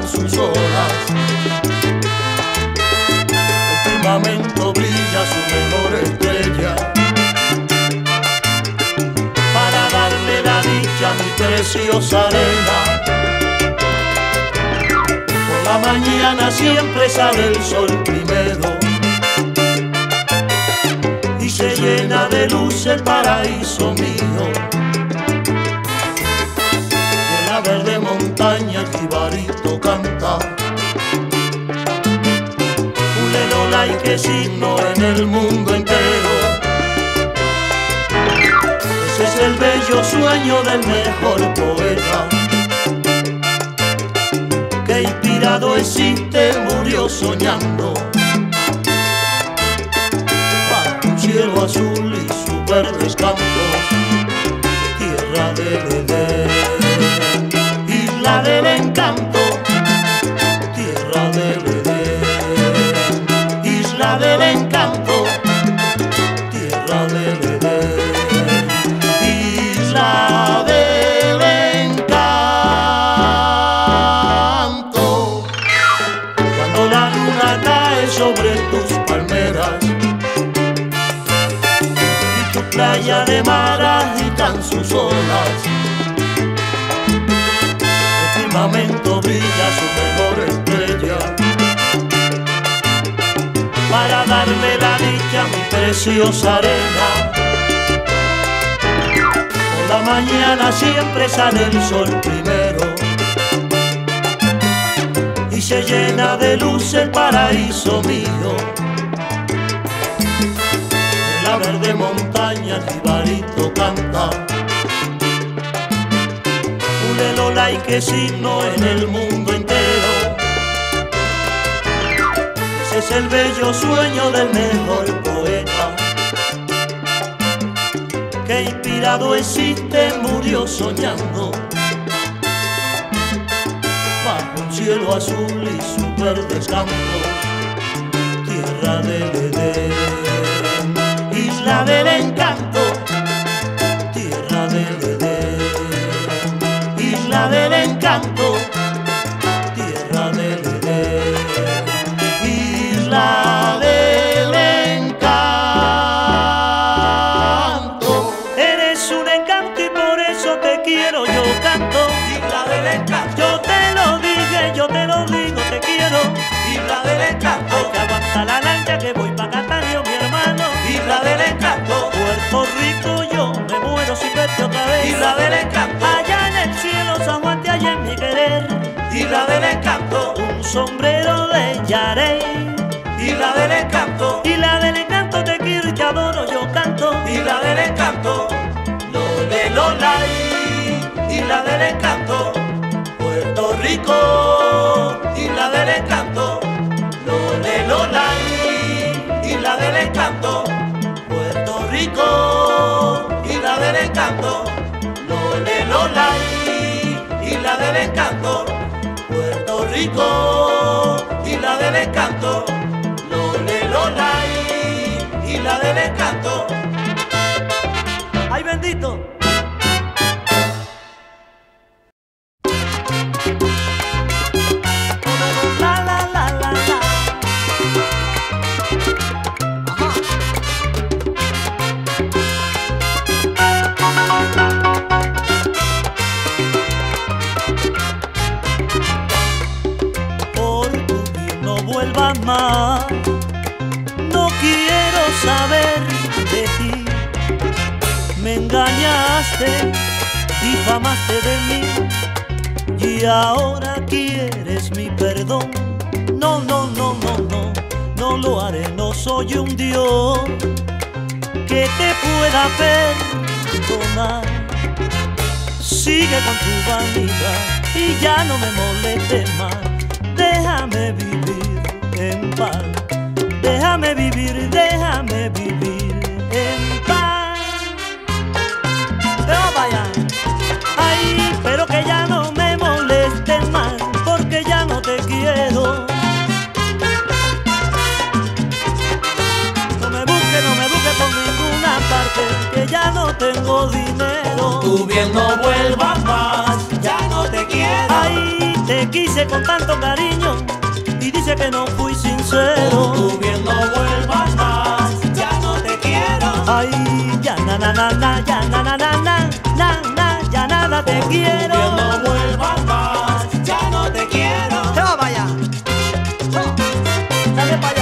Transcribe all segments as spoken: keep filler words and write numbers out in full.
agitan sus olas. El firmamento brilla su menor estrella, para darme la dicha a mi preciosa arena. Por la mañana siempre sale el sol primero y se llena de luz el paraíso mío. De la verde montaña el jibarito canta, ulelola y qué signo en el mundo entero. Ese es el bello sueño del mejor poeta, que inspirado existe, murió soñando. Cielo azul y sus verdes campos, tierra del Edén, isla del encanto, tierra del Edén, isla del encanto, tierra del Edén, isla del encanto. Cuando la luna cae sobre tus palmeras, playa de mar agitan sus olas. El firmamento brilla su mejor estrella, para darme la dicha a mi preciosa arena. Por la mañana siempre sale el sol primero y se llena de luz el paraíso mío. La verde montaña el jibarito canta, ulelola y qué signo en el mundo entero. Ese es el bello sueño del mejor poeta, que inspirado existe, murió soñando. Bajo un cielo azul y sus verdes campos, tierra del Edén, isla del encanto, tierra del Edén, isla del encanto, tierra del Edén, isla del encanto. Eres un encanto y por eso te quiero, yo canto. Isla del encanto. Yo te lo dije, yo te lo digo, te quiero. Isla del encanto. Hay que aguanta la lancha que voy pa' Cataño, mi hermano. Isla del encanto. Puerto Rico, yo me muero sin verte otra vez. Isla del encanto. Allá en el cielo, San Juan te hallé en mi querer. Isla del encanto. Un sombrero de Yarey. Isla del encanto. Isla del encanto, te quiero y te adoro, yo canto. Isla del encanto. Lole lolay. Isla del encanto. Puerto Rico. Isla del encanto. Lole lolay. Isla del encanto. Puerto Rico, isla del encanto. Lole lolay, isla del encanto. Puerto Rico, isla del encanto. Lole lolay, isla del encanto. ¡Ay, bendito! La, la, la, la, la. Vuelvas más, no quiero saber de ti. Me engañaste, difamaste de mí y ahora quieres mi perdón. No, no, no, no, no, no lo haré, no soy un Dios que te pueda perdonar. Sigue con tu vanidad y ya no me molestes más. Déjame vivir en paz, déjame vivir, déjame vivir en paz. Pero vaya, ay, pero que ya no me molestes más, porque ya no te quiero. No me busques, no me busques por ninguna parte, que ya no tengo dinero. Tu bien no vuelvas más, ya no te quiero. Ay, te te quise con tanto cariño y dice que no fui sincero. Tú bien no vuelvas más, ya no te quiero. Ay, ya na na na na, ya na na na na, na na, ya nada te quiero. Tú bien no vuelvas más, ya no te quiero. Te va para allá, dale para allá.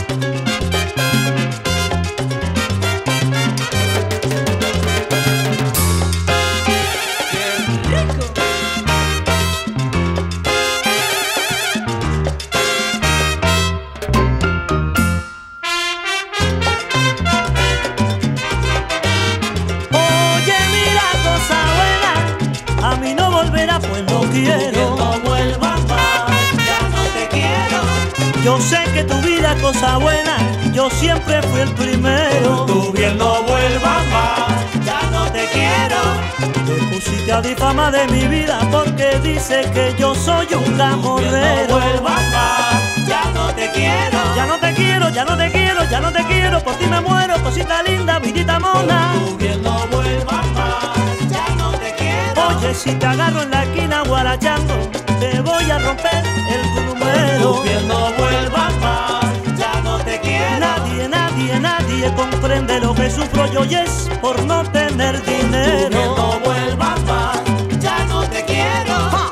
Pues no quiero. No vuelvas más, ya no te quiero. Yo sé que tu vida es cosa buena, yo siempre fui el primero. Tú bien no vuelvas más, ya no te quiero. Te pusiste a difamar de mi vida porque dices que yo soy un camorrero. No vuelvas más, ya no te quiero. Ya no te quiero, ya no te quiero, ya no te quiero. Por ti me muero, cosita linda, vidita mona. Tú bien no vuelvas más, ya no te quiero. Oye, si te agarro en la esquina guarachando, te voy a romper el número. Tú bien no vuelvas más, ya no te quiero. Nadie, nadie, nadie comprende lo que sufro yo y es por no tener dinero. Tú bien no vuelvas más, ya no te quiero. ¡Ja!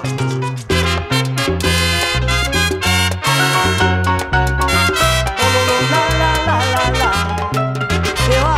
La, la, la, la, la. ¿Qué va?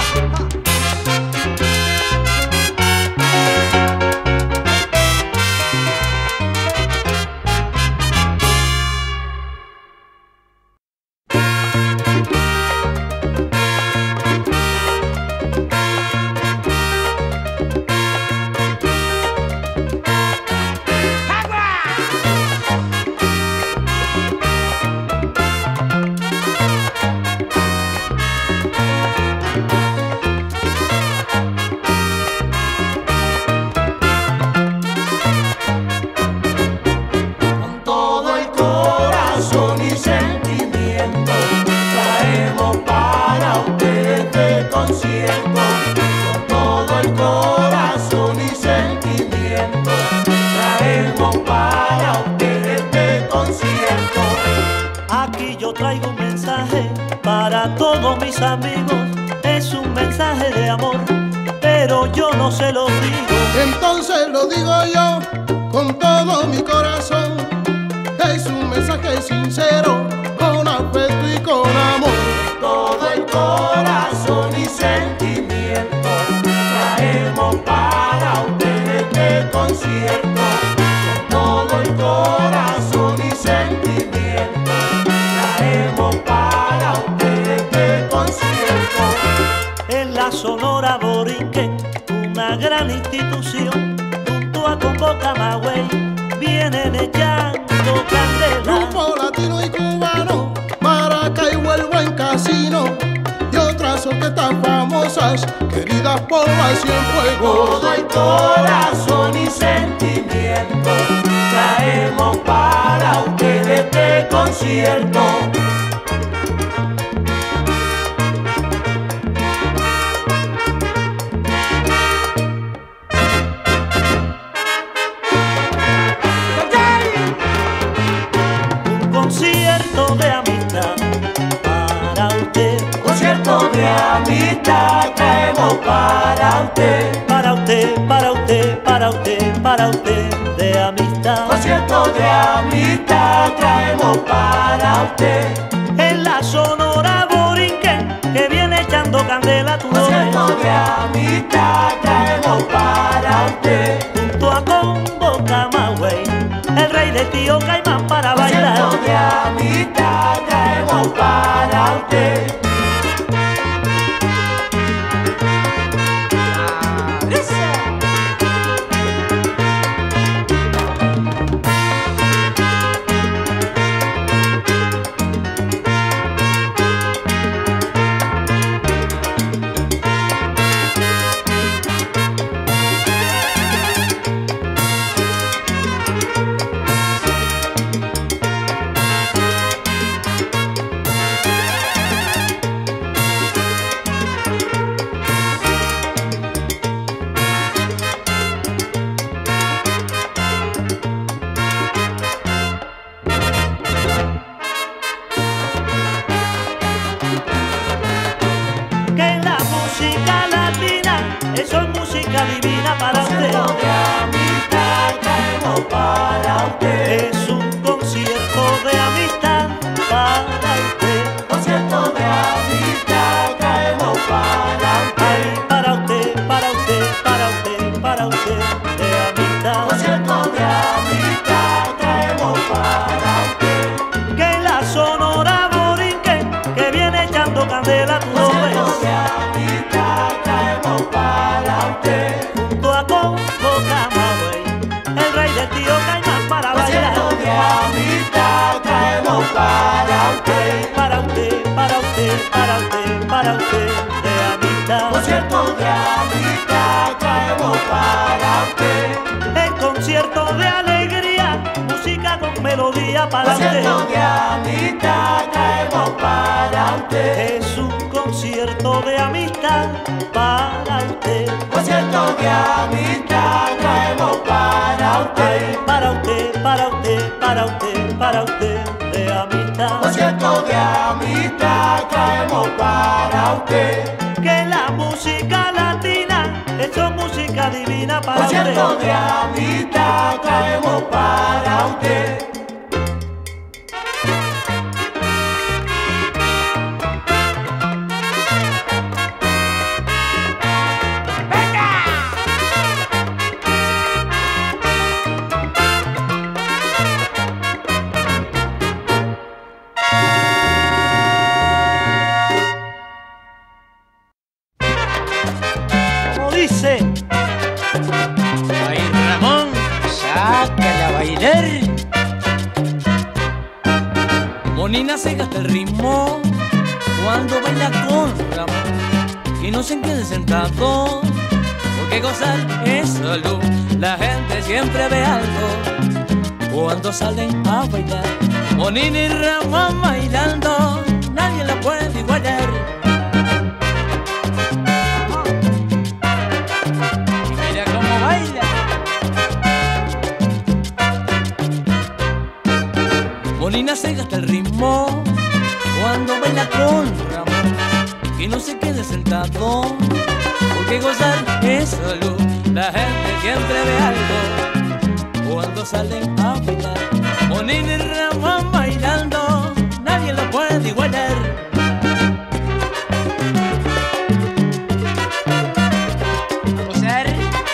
Traigo un mensaje para todos mis amigos, es un mensaje de amor, pero yo no se lo digo. Entonces lo digo yo con todo mi corazón, es un mensaje sincero, con afecto y con amor. Todo el corazón y sentimiento traemos para ustedes este concierto. Con todo el corazón y sentimiento traemos para ustedes este concierto. En la Sonora Borinquen, una gran institución, junto a Combo Camagüey, vienen echando candela. Grupo latino y cubano, Maracaibo, el Buen Casino y otras orquestas famosas, queridas por la Cienfuegos. Todo el corazón y sentimiento traemos para ustedes este concierto. Un concierto de amistad para usted. Concierto de amistad traemos para usted. Para usted, para usted, para usted, para usted, de amistad. Concierto de amistad traemos para usted. En la Sonora Borinquen, que viene echando candela tu Concierto nombre. de amistad traemos para usted. Junto a Combo Camagüey, el rey de Tío Caimán para bailar. Concierto de amistad traemos para usted. de amistad traemos para usted. Para usted, para usted, para usted, para usted, de amistad. Concierto de amistad traemos para usted. El concierto de alegría, música con melodía para Concierto usted. de amistad traemos para usted. Es un concierto de amistad para usted. Concierto de amistad traemos para usted. Para usted, para usted, para usted, para usted, de amistad. Concierto de amistad traemos para usted. Que la música latina es música divina para Concierto usted. de amistad traemos para usted. Como dice, Ay, Ramón, sácala a bailar. Monina se gasta el ritmo cuando baila con Ramón, que no se quede sentado, porque gozar es salud. La gente siempre ve algo cuando salen a bailar. Monina y Ramón bailando, nadie la puede igualar. Mira cómo baila. Monina se gasta el ritmo cuando baila con Ramón, que no se quede sentado, porque gozar es salud. La gente siempre ve algo cuando salen a bailar. Monina y Ramón bailando, nadie lo puede igualar. A gozar.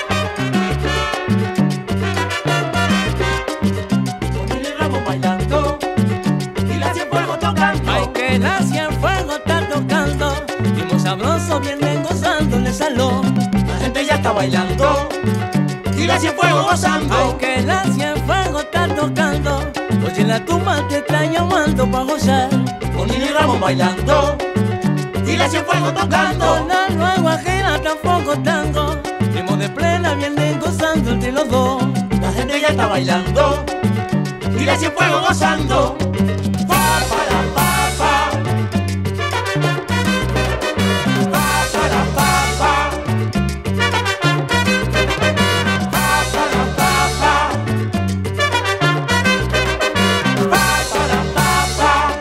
Monina y Ramón bailando y la Cienfuegos tocando. Ay, que la Cienfuegos está tocando, y muy sabroso vienen gozando en el salón. La gente ya está bailando y la Cienfuegos gozando. Ay, que la Cienfuegos está tocando, oye la tumba te está llamando pa' gozar. Monina y Ramón bailando y la Cienfuegos tocando. La nueva ajena tampoco tango, ritmo de plena vienen gozando entre los dos. La gente ya está bailando y la Cienfuegos gozando. Pa, para, pa, pa. Pa, para, pa, pa. Pa, para, pa, pa. Pa, para, pa, pa.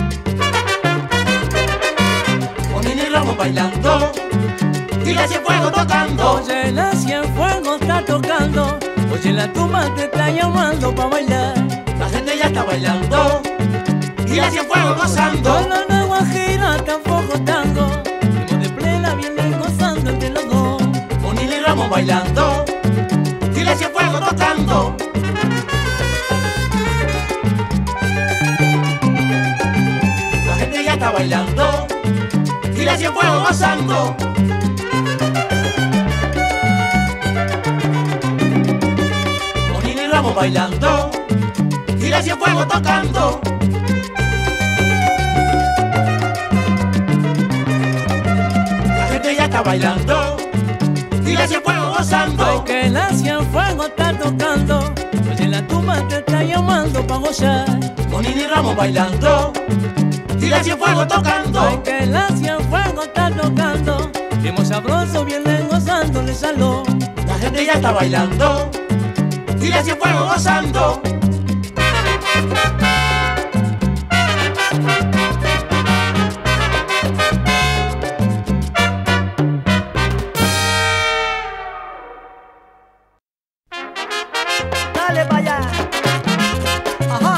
Monina y Ramón bailando y la Cienfuegos tocando. Oye la Cienfuegos está tocando, oye la tumba te está llamando pa' bailar. La gente ya está bailando y la Cienfuegos gozando. La nueva gira tampoco tango, ritmo de plena vienen gozando entre los dos. Monina y Ramón bailando y la Cienfuegos tocando. La gente ya está bailando y la Cienfuegos gozando. Monina y Ramón bailando y la Cienfuegos tocando. La gente ya está bailando y la Cienfuegos gozando. Ay, que la Cienfuegos está tocando, oye la tumba te está llamando pa' gozar. Monina y Ramón bailando y la Cienfuegos tocando. Ay, que la Cienfuegos está tocando, ritmo sabroso vienen gozando en el salón. La gente ya está bailando y la Cienfuegos gozando. dale pa' allá. Ajá.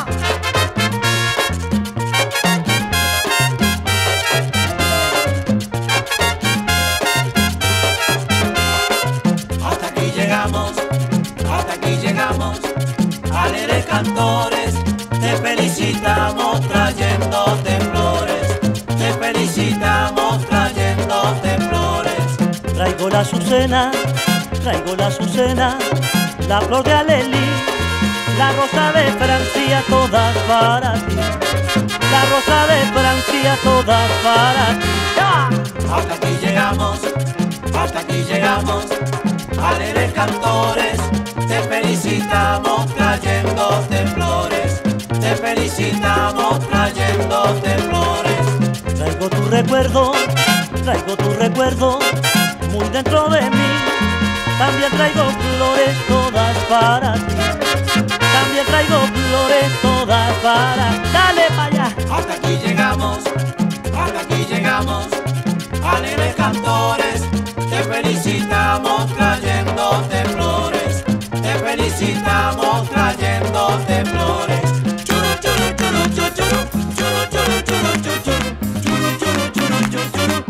Hasta aquí llegamos, hasta aquí llegamos. Alegres cantores, te felicitamos trayéndote flores. Te felicitamos trayéndote flores. Traigo la azucena, traigo la azucena, la flor de alelí, La rosa de Francia todas para ti. La rosa de Francia todas para ti. ¡Ya! Hasta aquí llegamos, hasta aquí llegamos, alegres cantores, te felicitamos trayéndote flores, te felicitamos trayéndote flores. Traigo tu recuerdo, traigo tu recuerdo, muy dentro de mí. También traigo flores todas para ti. También traigo flores todas para ti. Dale para allá. Hasta aquí llegamos, hasta aquí llegamos, alegres cantores, te felicitamos trayéndote flores, te felicitamos trayéndote flores. Churu, churu, churu, churu, churu, churu, churu, churu, churu, churu, churu, churu,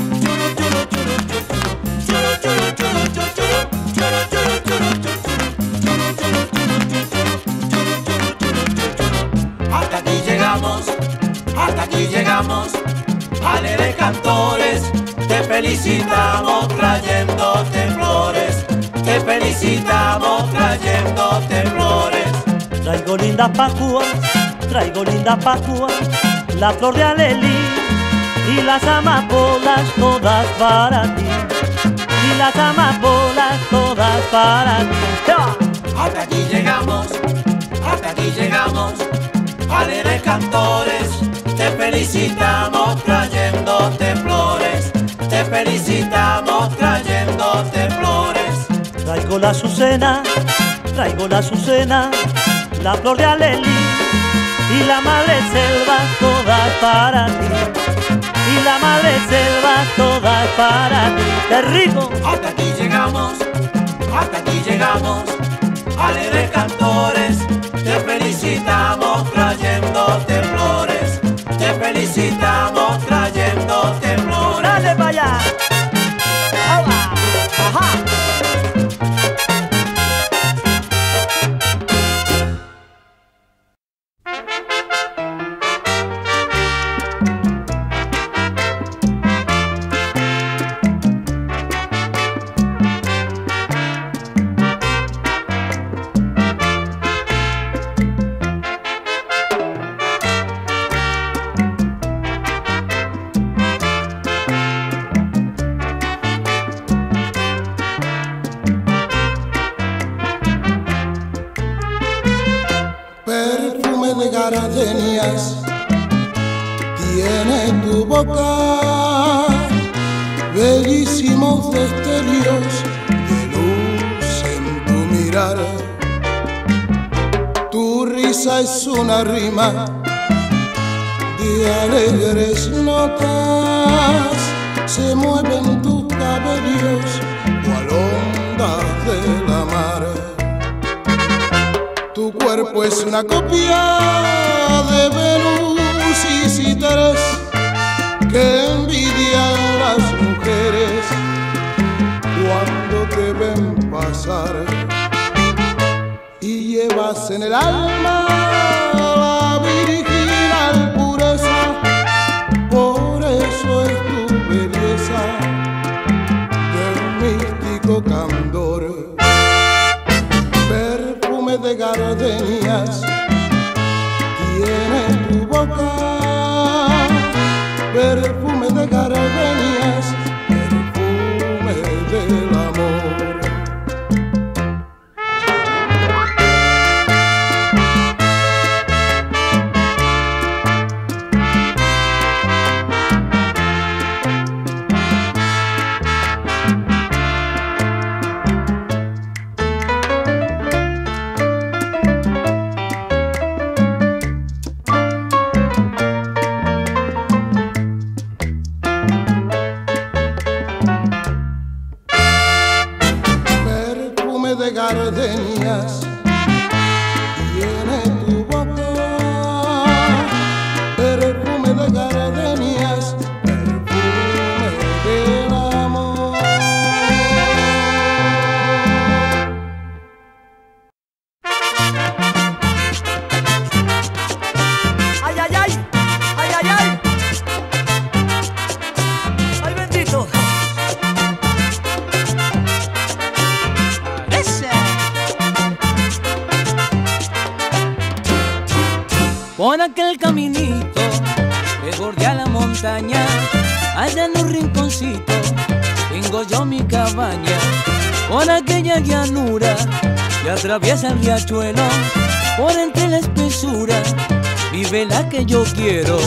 hasta aquí llegamos, hasta aquí llegamos, alegres cantores, te felicitamos trayéndote flores, te felicitamos trayéndote flores. Traigo lindas pacuas, traigo lindas pacuas, la flor de alelí y las amapolas todas para ti. Y las amapolas todas para ti. ¡Ja! Hasta aquí llegamos, hasta aquí llegamos, alegres cantores, te felicitamos trayéndote flores, te felicitamos trayéndote flores. Traigo la azucena, traigo la azucena, la flor de alelí y la madre selva todas para ti. Y la madre selva todas para ti. ¡Qué rico! Hasta aquí llegamos, hasta aquí llegamos, alegres cantores, te felicitamos trayéndote flores, te felicitamos trayéndote flores. ¡Dale para allá! ¡Agua! ¡Ajá! gardenias tiene tu boca, bellísimos destellos de luz en tu mirar. Tu risa es una rima de alegres notas, se mueven tus cabellos cual ondas de la mar. Tu cuerpo es una copia de Venus y Cíteres que envidian las mujeres cuando te ven pasar. Y llevas en el alma la virginal pureza, por eso es tu belleza del místico candor. Perfume de gardenias tiene tu boca, perfume de gardenias, perfume del amor. por aquel caminito que bordea la montaña. Allá en un rinconcito tengo yo mi cabaña. Por aquella llanura que atraviesa el riachuelo, por entre la espesura vive la que yo quiero.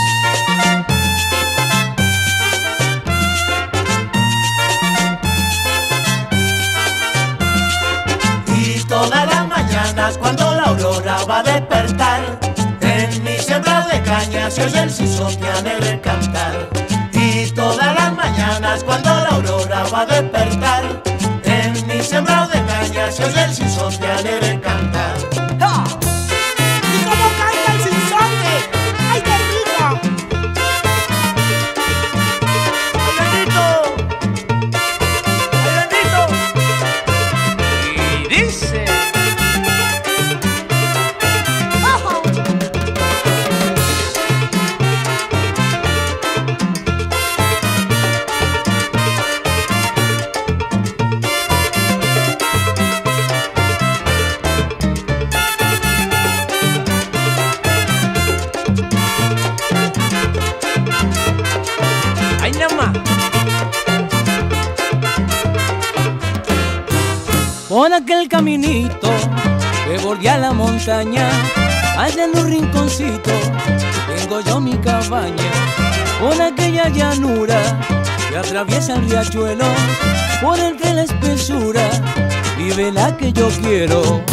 Y todas las mañanas cuando la aurora va a despertar, en mi sembradío de caña se oye el sisote alegre cantar. Y todas las mañanas cuando la aurora va a despertar, en mi sembradío de caña se oye el sisote alegre cantar. ¡Ja! ¿Y cómo canta el sinsonte? ¡Ay, qué rico! ¡Ay, bendito! ¡Ay, bendito! Y dice: ¡Ojo! ¡ay, nada más! Por aquel caminito que bordea la montaña, allá en un rinconcito tengo yo mi cabaña. Por aquella llanura que atraviesa el riachuelo, por entre la espesura vive la que yo quiero.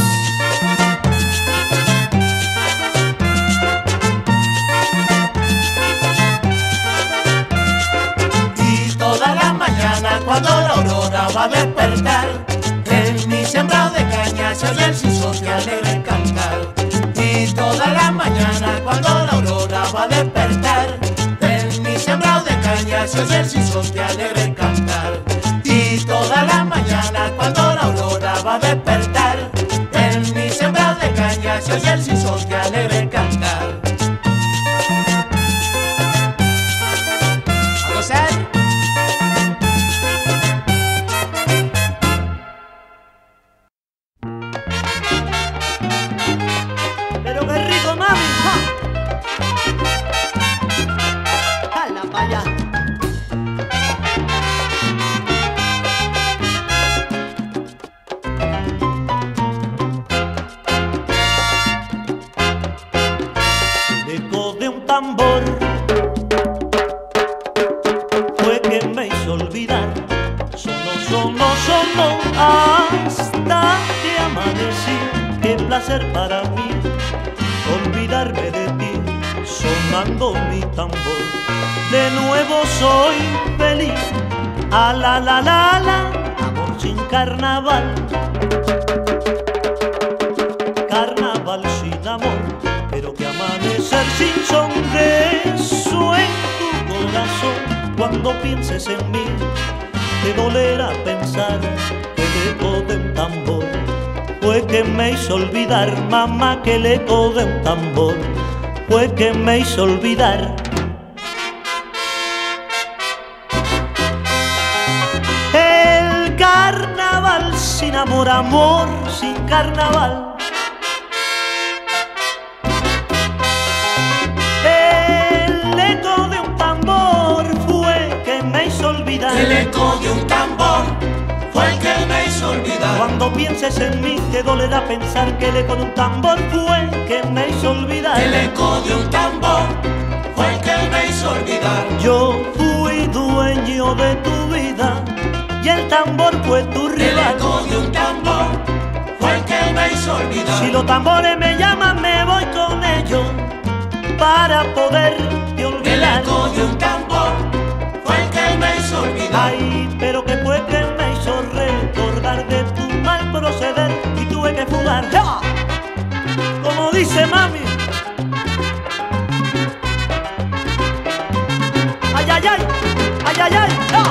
Y todas las mañanas cuando la aurora va a despertar, en mi sembradío de caña se oye el sisote alegre cantar. Y todas las mañanas cuando la aurora va a despertar, en mi sembradío de caña se oye el sisote alegre cantar. Y todas las mañanas cuando la aurora va a despertar, en mi sembradío de caña se oye el sisote alegre cantar. ¿A gozar? Pero qué rico, mami. ¡Ja! ¡Hala pa' allá! El eco de un tambor fue que me hizo olvidar. Sonó, sonó, sonó hasta que amanecí. Qué placer para mí olvidarme de ti, sonando mi tambor. De nuevo soy feliz. A la la la la, amor sin carnaval. Carnaval sin amor, pero que amanecer sin sonreso en tu corazón. Cuando pienses en mí, te dolerá pensar que el eco de un tambor fue que me hizo olvidar, mamá, que el eco de un tambor fue que me hizo olvidar. El carnaval sin amor, amor sin carnaval. El eco de un tambor fue que me hizo olvidar. El eco de un tambor fue el que me hizo olvidar. Cuando pienses en mí te dolerá pensar que el eco de un tambor fue que me hizo olvidar. El eco de un tambor fue el que me hizo olvidar. Yo fui dueño de tu vida y el tambor fue tu El rival. eco de un tambor fue el que me hizo olvidar. Si los tambores me llaman me voy con ellos para poderte El olvidar. eco de un tambor fue el que me hizo olvidar. Ay, pero que fue que me hizo recordar de tu mal proceder y tuve que fugar. ¡Ja! Como dice mami. Ay, ay, ay, ay, ay, ay. ¡Ja!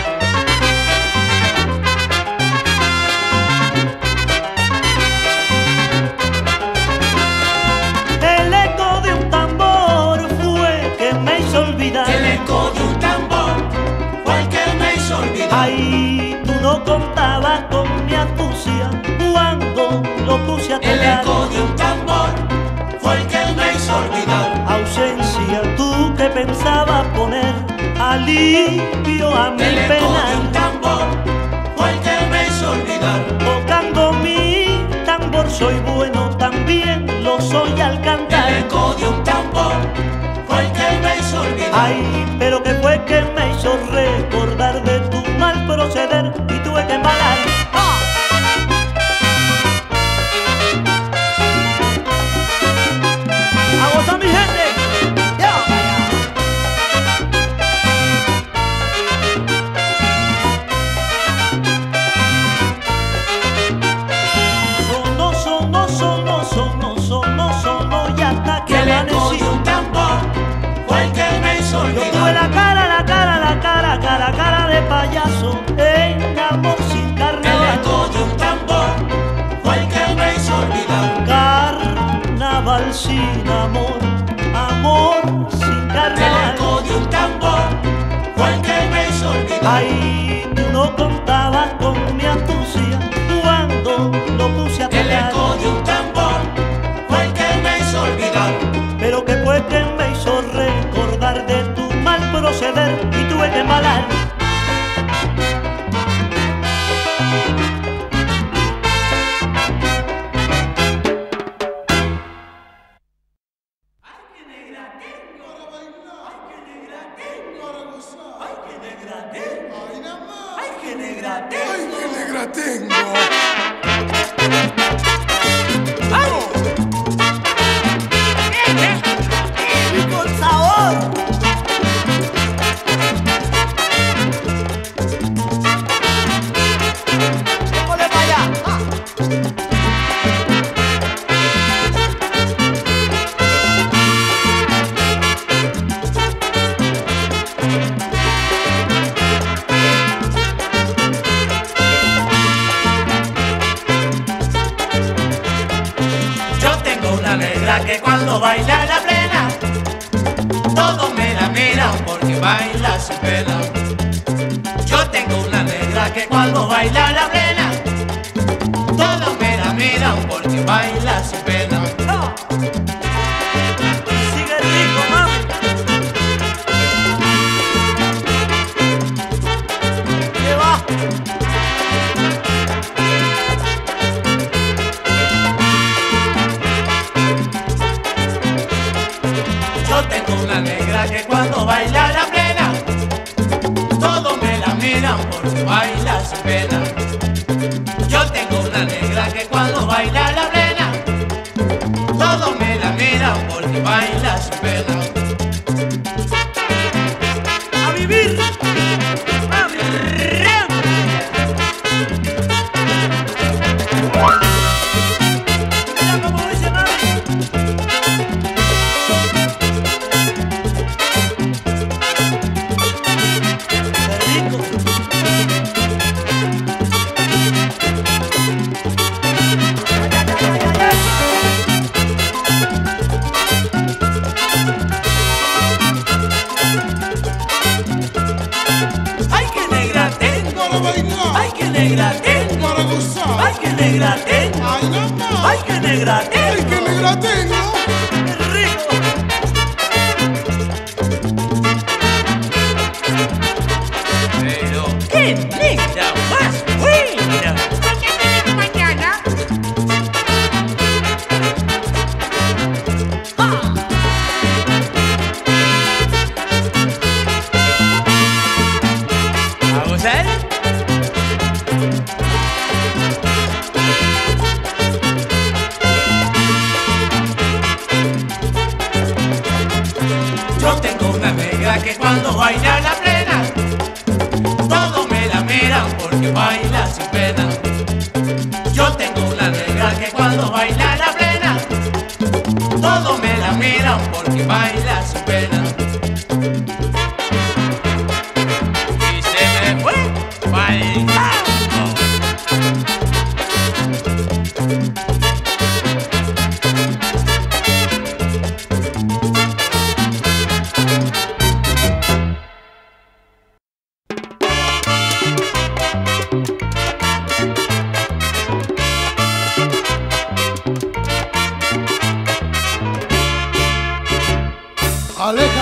El eco de un tambor fue que me hizo olvidar. El eco de un tambor fue el que me hizo olvidar. Ay, tú no contabas con mi astucia cuando lo puse a El tocar. eco de un tambor fue el que me hizo alivio a mi El eco de pena. un tambor fue el que me hizo olvidar. Tocando mi tambor soy bueno, también lo soy al cantar. El eco de un tambor fue el que me hizo olvidar. Ay, pero que fue que me hizo recordar de tu mal proceder y tuve que embalar. ¡Ah! ¡A gozar, mi gente! ¡Ya! Sonó, sonó, sonó, sonó, sonó, sonó y hasta que El eco amanecí. de un tambor fue el que me hizo Yo tuve olvidar. la cara, la cara, la cara, cara, cara de payaso en amor sin El carnaval. eco de un tambor fue el que me hizo olvidar. Carnaval sin amor, amor sin El carnaval. eco de un tambor fue el que me hizo olvidar. Ay, tú no contabas con mi astucia cuando lo puse a El tocar. eco de un tambor fue el que me hizo olvidar. Pero que fue que me hizo recordar de tu mal proceder y tuve que embalar. ¡Ay, qué negra tengo! Y con sabor. Démosle para allá. Ah. Yo tengo una negra que cuando baila la plena, todos me la miran porque baila sin pena. Yo tengo una negra que cuando baila la plena, todos me la miran porque baila sin pena. Ah. Sigue rico, mami. ¿Qué va? Yo tengo una negra que cuando baila la plena, todos me la miran porque baila sin pena. Yo tengo una negra que cuando baila la plena, todos me la miran porque baila sin pena. A vivir. Mami. Mira cómo dice mami. Qué rico. Ay, qué negra tengo, Para bailar, ay, qué negra tengo, para gozar. ay, qué negra tengo, ¡Ay, nada más! ay, qué negra ¡Ay, tengo. qué negra tengo! Qué rico. Pero qué negra más buena. ¿Vamos a ver? Yo tengo una negra que cuando baila la plena, todos me la miran porque baila sin pena. Yo tengo una negra que cuando baila la plena, todos me la miran porque baila sin pena. Y se me fue bailando.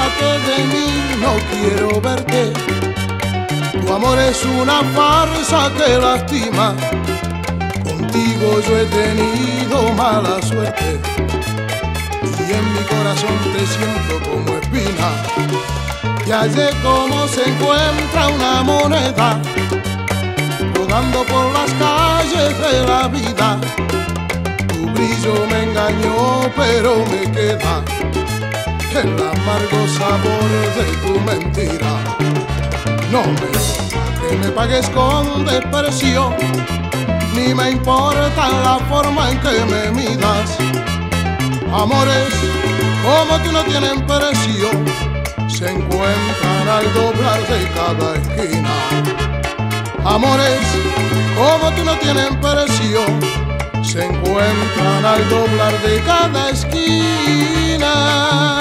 Aléjate de mí, no quiero verte. Tu amor es una farsa que lastima. Contigo yo he tenido mala suerte y en mi corazón te siento como espina. Y hallé cómo se encuentra una moneda rodando por las calles de la vida. Tu brillo me engañó, pero me queda el amargo sabor de tu mentira. No me importa que me pagues con desprecio, ni me importa la forma en que me midas. Amores como tú no tienen precio, se encuentran al doblar de cada esquina. Amores como tú no tienen precio, se encuentran al doblar de cada esquina.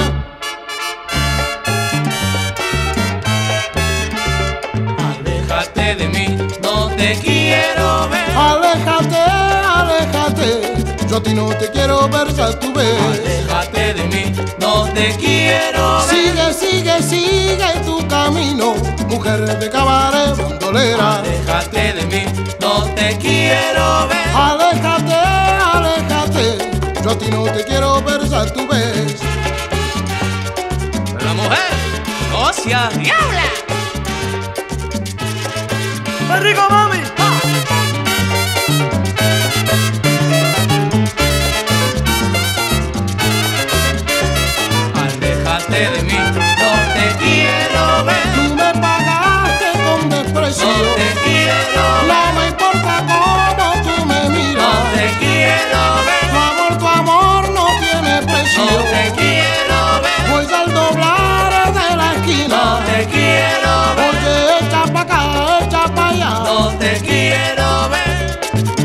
Aléjate de mí, no te quiero ver. Aléjate, aléjate, yo a ti no te quiero ver, ya tú ves. Aléjate de mí, no te quiero ver. Sigue, sigue, sigue tu camino, mujer de cabaret bandolera. Aléjate de mí, no te quiero ver. Aléjate, aléjate, yo a ti no te quiero ver, ya tú ves. Pero la mujer no seas diabla. ¡Qué rico, mami! Aléjate de mí, no te quiero ver. Tú me pagaste con desprecio, No te quiero ver. no me importa cómo tú me miras. No te quiero ver. Tu amor, tu amor no tiene precio. No te quiero ver. Pues al doblar de la esquina, No te quiero ver. oye, echa pa' acá, echa pa' allá. No te quiero ver.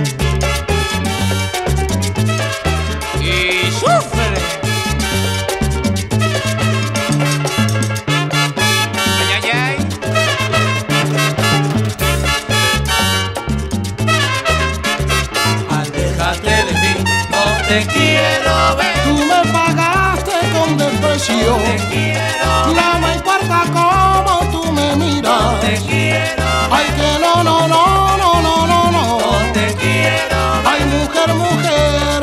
Y sufre. Ay, ay, ay. Aléjate de mí, no te quiero ver. Tú me pagaste con desprecio, No te quiero ver. no me importa cómo tú me miras. No te quiero ver. Ay, que no, no, no, no, no, no, no. No te quiero ver. Ay, mujer, mujer,